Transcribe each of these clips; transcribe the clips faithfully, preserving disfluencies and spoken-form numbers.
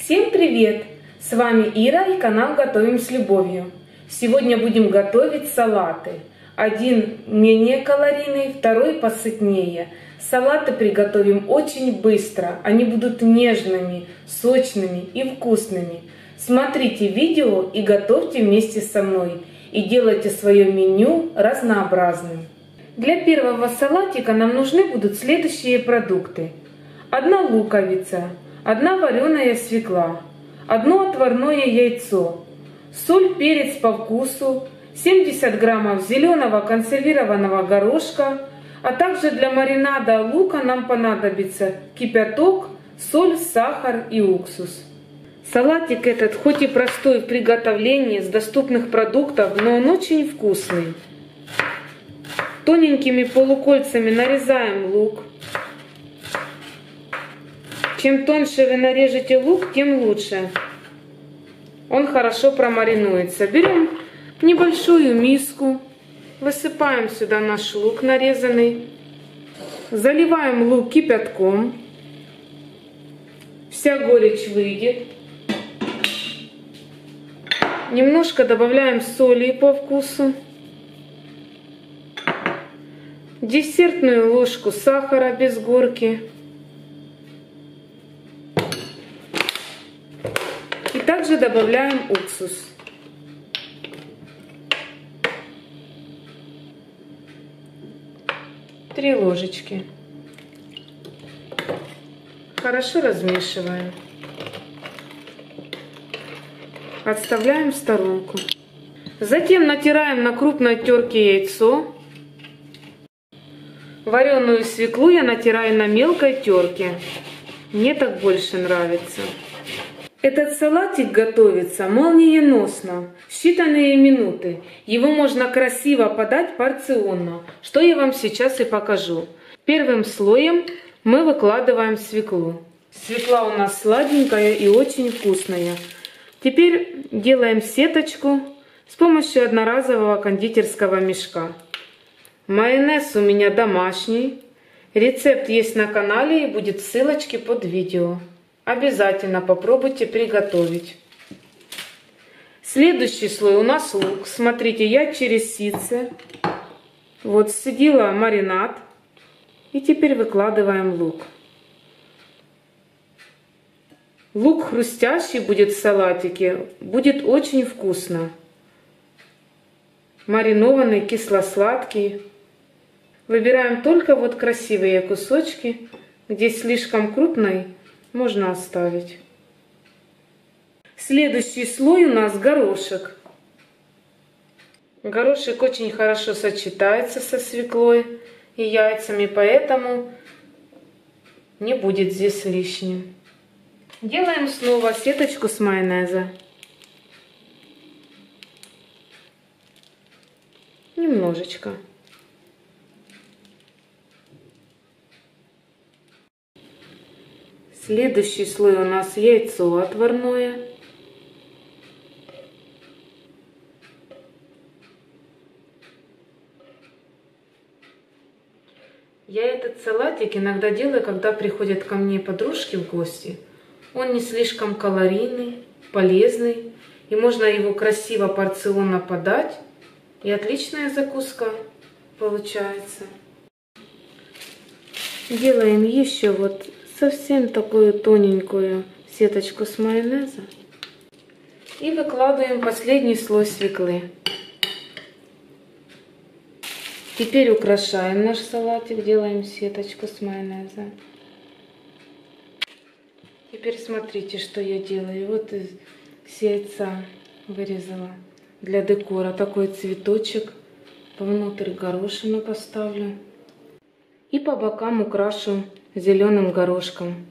Всем привет! С вами Ира и канал Готовим с любовью. Сегодня будем готовить салаты. Один менее калорийный, второй посытнее. Салаты приготовим очень быстро. Они будут нежными, сочными и вкусными. Смотрите видео и готовьте вместе со мной. И делайте свое меню разнообразным. Для первого салатика нам нужны будут следующие продукты. Одна луковица, одна вареная свекла, одно отварное яйцо, соль, перец по вкусу, семьдесят граммов зеленого консервированного горошка, а также для маринада лука нам понадобится кипяток, соль, сахар и уксус. Салатик этот хоть и простой в приготовлении, с доступных продуктов, но он очень вкусный. Тоненькими полукольцами нарезаем лук. Чем тоньше вы нарежете лук, тем лучше. Он хорошо промаринуется. Берем небольшую миску, высыпаем сюда наш лук нарезанный, заливаем лук кипятком. Вся горечь выйдет. Немножко добавляем соли по вкусу. Десертную ложку сахара без горки. И также добавляем уксус. Три ложечки. Хорошо размешиваем. Отставляем в сторонку. Затем натираем на крупной терке яйцо. Вареную свеклу я натираю на мелкой терке. Мне так больше нравится. Этот салатик готовится молниеносно, в считанные минуты. Его можно красиво подать порционно, что я вам сейчас и покажу. Первым слоем мы выкладываем свеклу. Свекла у нас сладенькая и очень вкусная. Теперь делаем сеточку с помощью одноразового кондитерского мешка. Майонез у меня домашний. Рецепт есть на канале и будет в ссылочке под видео. Обязательно попробуйте приготовить. Следующий слой у нас лук. Смотрите, я через ситце вот сцедила маринад. И теперь выкладываем лук. Лук хрустящий будет в салатике. Будет очень вкусно. Маринованный, кисло-сладкий. Выбираем только вот красивые кусочки, где слишком крупный можно оставить. Следующий слой у нас горошек. Горошек очень хорошо сочетается со свеклой и яйцами, поэтому не будет здесь лишним. Делаем снова сеточку с майонеза. Немножечко. Следующий слой у нас яйцо отварное. Я этот салатик иногда делаю, когда приходят ко мне подружки в гости. Он не слишком калорийный, полезный. И можно его красиво порционно подать. И отличная закуска получается. Делаем еще вот совсем такую тоненькую сеточку с майонеза. И выкладываем последний слой свеклы. Теперь украшаем наш салатик, делаем сеточку с майонеза. Теперь смотрите, что я делаю. Вот из яйца вырезала для декора такой цветочек. Внутрь горошину поставлю. И по бокам украшу зеленым горошком.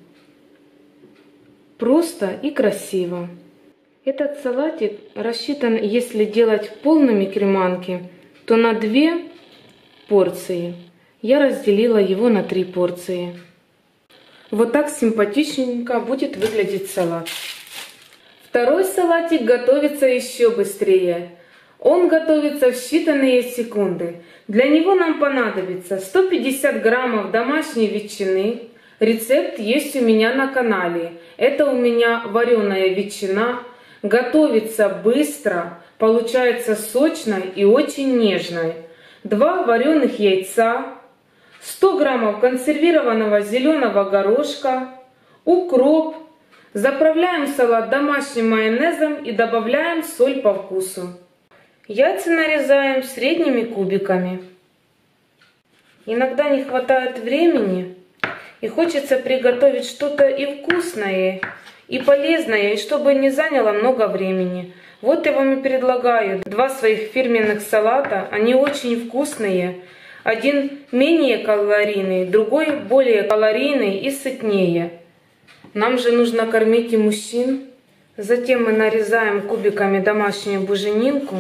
Просто и красиво. Этот салатик рассчитан, если делать полными креманки, то на две порции. Я разделила его на три порции. Вот так симпатичненько будет выглядеть салат. Второй салатик готовится еще быстрее. Он готовится в считанные секунды. Для него нам понадобится сто пятьдесят граммов домашней ветчины, Рецепт есть у меня на канале. Это у меня вареная ветчина. Готовится быстро, получается сочной и очень нежной. Два вареных яйца, сто граммов консервированного зеленого горошка, укроп. Заправляем салат домашним майонезом и добавляем соль по вкусу. Яйца нарезаем средними кубиками. Иногда не хватает времени и хочется приготовить что-то и вкусное, и полезное, и чтобы не заняло много времени. Вот я вам и предлагаю два своих фирменных салата. Они очень вкусные. Один менее калорийный, другой более калорийный и сытнее. Нам же нужно кормить и мужчин. Затем мы нарезаем кубиками домашнюю буженинку.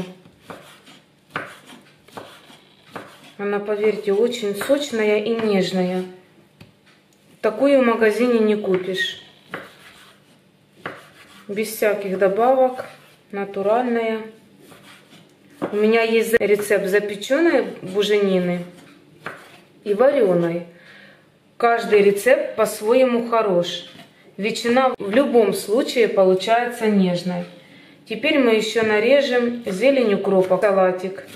Она, поверьте, очень сочная и нежная. Такую в магазине не купишь. Без всяких добавок, натуральная. У меня есть рецепт запеченной буженины и вареной. Каждый рецепт по-своему хорош. Ветчина в любом случае получается нежной. Теперь мы еще нарежем зелень укропа, салатик.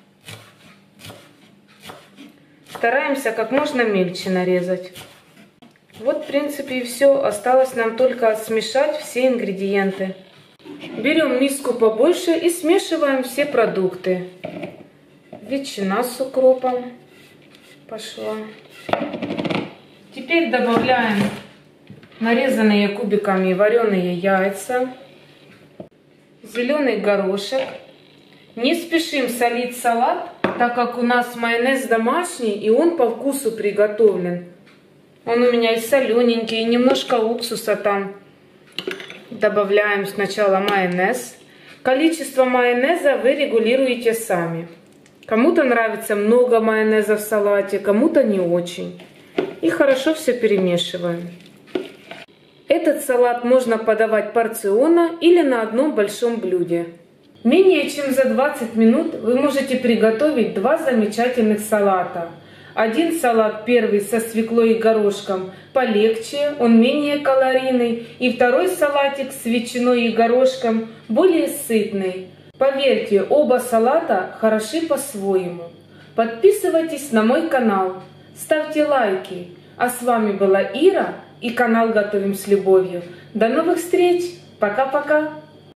Стараемся как можно мельче нарезать. Вот в принципе и все. Осталось нам только смешать все ингредиенты. Берем миску побольше и смешиваем все продукты. Ветчина с укропом пошла. Теперь добавляем нарезанные кубиками вареные яйца, зеленый горошек. Не спешим солить салат, так как у нас майонез домашний и он по вкусу приготовлен. Он у меня и солененький, и немножко уксуса там. Добавляем сначала майонез. Количество майонеза вы регулируете сами. Кому-то нравится много майонеза в салате, кому-то не очень. И хорошо все перемешиваем. Этот салат можно подавать порционно или на одном большом блюде. Менее чем за двадцать минут вы можете приготовить два замечательных салата. Один салат первый со свеклой и горошком полегче, он менее калорийный. И второй салатик с ветчиной и горошком более сытный. Поверьте, оба салата хороши по-своему. Подписывайтесь на мой канал, ставьте лайки. А с вами была Ира и канал Готовим с Любовью. До новых встреч! Пока-пока!